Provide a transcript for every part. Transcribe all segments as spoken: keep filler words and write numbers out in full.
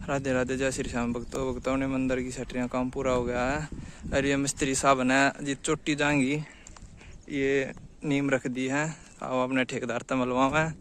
राधे राधे, जय श्री श्याम भक्तों। भक्तों ने मंदिर की सटरियाँ काम पूरा हो गया है। और ये मिस्त्री साहब ने जी चोटी जाएंगी, ये नीम रख दी है। आओ अपने ठेकेदार तमलवा में।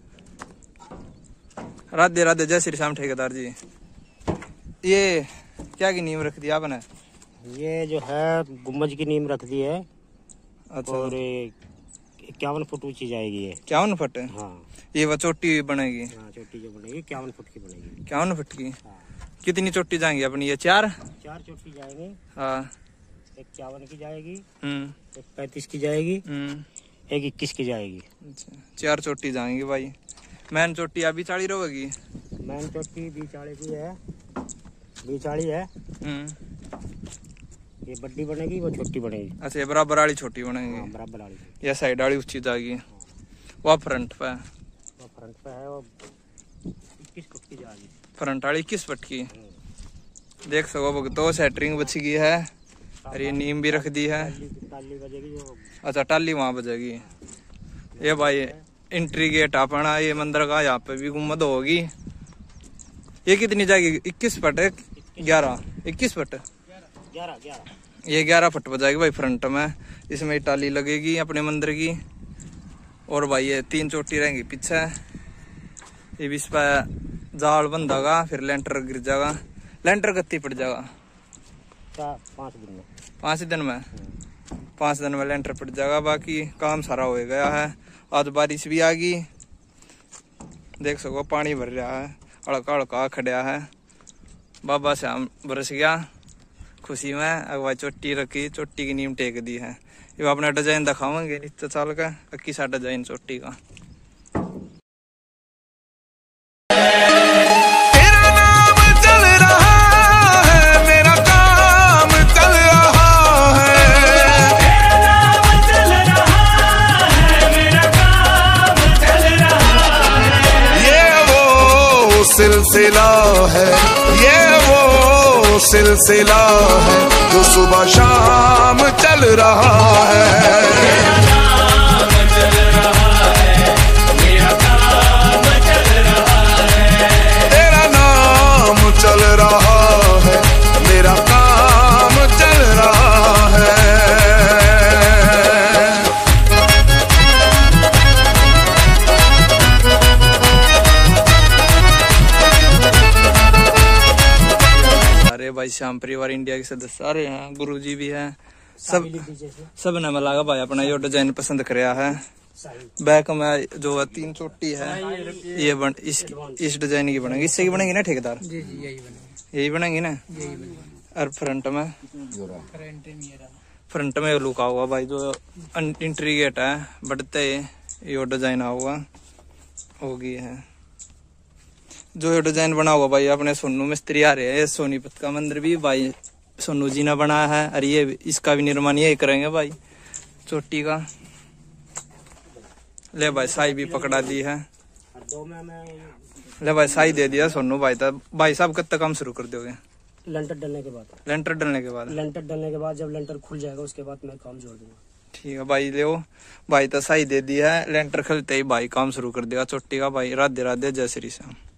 राधे राधे, जय श्री श्याम ठेकेदार जी। ये क्या की नीम रख दी आपने? ये जो है गुम्बज की नीम रख दी है। अच्छा। और इक्यावन फुट ऊंची जाएगी ये। इक्यावन फुट? हाँ। ये वो चोटी बनेगी? हाँ, चोटी जो बनेगी इक्यावन फुट की बनेगी। इक्यावन फुट की? हाँ। कितनी चोटी जाएंगी अपनी? ये चार चार चोटी जाएंगी। हाँ। एक इक्यावन की जाएगी, हम्म एक पैंतीस की जाएगी, हम्म एक इक्कीस की जाएगी। अच्छा, चार चोटी जाएंगी भाई। मैन चोटी अभी चाली रहेगी? मैन चोटी बीचाड़ी की है, बीचाड़ी है। हम्म ये बड्डी बनेगी, वो छोटी बनेगी। अच्छा, ये बराबर वाली छोटी बनेगी। हाँ, बराबर वाली। ये साइड वाली ऊंची जाएगी। वो फ्रंट पे? वो फ्रंट पे है, वो इक्कीस फुट की जाएगी। फ्रंट वाली इक्कीस फुट की। देख सको तो सेटरिंग बची गई है। और ये नीम भी रख दी है। टाली बजेगी जो। अच्छा, टाली वहाँ बजेगी। ये भाई एंट्री गेट अपना ये मंदिर का, यहाँ पे भी गुम्बद होगी। ये कितनी जाएगी? इक्कीस फुट? ग्यारह इक्कीस फुट? ग्यारह ग्यारह ये ग्यारह फुट बजाएगी भाई फ्रंट में। इसमें टाली लगेगी अपने मंदिर की। और भाई ये तीन चोटी रहेंगी पीछे। ये भी इस पर जाल बंधागा, फिर लेंटर गिर जाएगा। लेंटर कत्ती पड़ जाएगा? पाँच दिन में। पाँच दिन में? पाँच दिन में लेंटर पड़ जाएगा। बाकी काम सारा हो गया है। आज बारिश भी आ गई, देख सको पानी भर रहा है, अड़का अड़का खड़ा है। बाबा श्याम बरस गया खुशी में। अगवा चोटी रखी, चोटी की नीम टेक दी है। ये अपना डिजाइन दिखावेंगे नीचे चल का, अक्की सा डिजाइन चोटी का। तेरा नाम चल रहा है, मेरा काम चल रहा है। तेरा नाम चल रहा है, मेरा काम चल रहा है। ये वो सिलसिला है, ये वो सिलसिला है जो सुबह शाम चल रहा है। मेरा नाम चल रहा है, मेरा काम चल रहा है। तेरा नाम चल रहा है, मेरा काम चल रहा है। भाई श्याम परिवार इंडिया के सदस्य आ रहे हैं, गुरु जी भी हैं, सब सब ने मिला भाई अपना ये डिजाइन पसंद कराया है। बैक में जो है तीन चोटी है, ये बन इस इस डिजाइन की बनेगी। इससे की बनेगी ना ठेकेदार? जी जी यही बनेगी। यही बनेगी ना? यही बनेगी। और फ्रंट में? फ्रंट में लुका हुआ भाई जो एंट्री गेट है, बढ़ते ये डिजाइन आऊगा होगी है। जो ये डिजाइन बना हुआ भाई अपने सोनू मिस्त्री आ रहे हैं। सोनीपत का मंदिर भी भाई सोनू जी ने बनाया है। और ये इसका भी निर्माण यही करेंगे भाई, चोटी का। ले भाई साई भी पकड़ा दी है। ले भाई साई दे दिया सोनू भाई। तब भाई साहब कब तक काम शुरू कर दोगे? लेंटर डलने के बाद। लेंटर डलने के बाद? लेंटर डलने के बाद जब लेंटर खुल जाएगा उसके बाद मैं काम जोड़ दूंगा। ठीक है भाई, ले भाई तो साई दे दी है। लेंटर खुलते ही भाई काम शुरू कर देगा चोटी का। भाई राधे राधे, जय श्री श्याम।